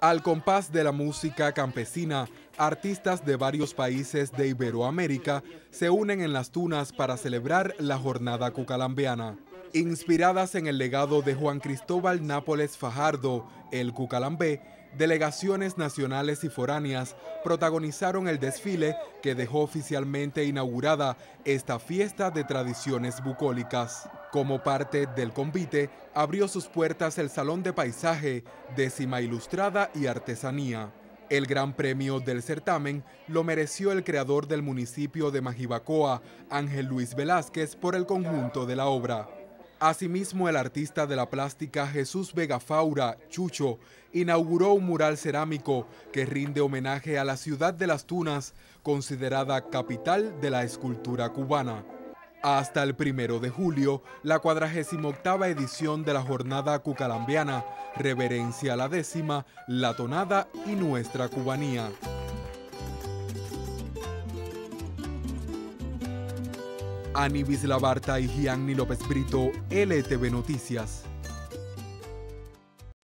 Al compás de la música campesina, artistas de varios países de Iberoamérica se unen en las tunas para celebrar la jornada cucalambeana. Inspiradas en el legado de Juan Cristóbal Nápoles Fajardo, el Cucalambé, delegaciones nacionales y foráneas protagonizaron el desfile que dejó oficialmente inaugurada esta fiesta de tradiciones bucólicas. Como parte del convite, abrió sus puertas el Salón de Paisaje, Décima Ilustrada y Artesanía. El gran premio del certamen lo mereció el creador del municipio de Majibacoa, Ángel Luis Velázquez, por el conjunto de la obra. Asimismo, el artista de la plástica Jesús Vega Faura, Chucho, inauguró un mural cerámico que rinde homenaje a la ciudad de Las Tunas, considerada capital de la escultura cubana. Hasta el 1 de julio, la 48ª edición de la jornada cucalambeana, reverencia a la décima, la tonada y nuestra cubanía. Anibis Labarta y Gianni López Brito, LTV Noticias.